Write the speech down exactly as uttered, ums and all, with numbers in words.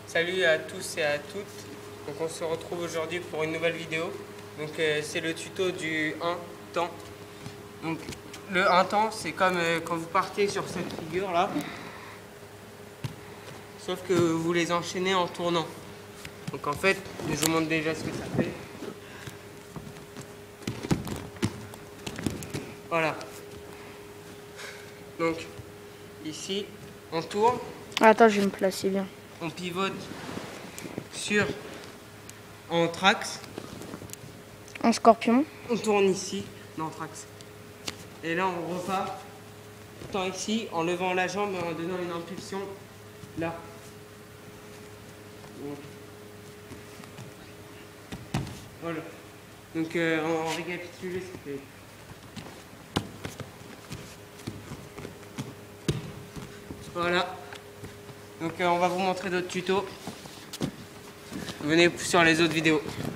Salut à tous et à toutes. Donc on se retrouve aujourd'hui pour une nouvelle vidéo. Donc euh, c'est le tuto du un temps. Donc le un temps, c'est comme euh, quand vous partez sur cette figure là. Sauf que vous les enchaînez en tournant. Donc en fait, je vous montre déjà ce que ça fait. Voilà. Donc ici, on tourne. Attends, je vais me placer bien. On pivote sur en trax. En scorpion. On tourne ici, non trax. Et là on repart. Tant ici, en levant la jambe et en donnant une impulsion là. Donc, voilà. Donc euh, en, en récapitulé, ça fait. Voilà. Donc euh, on va vous montrer d'autres tutos. Venez sur les autres vidéos.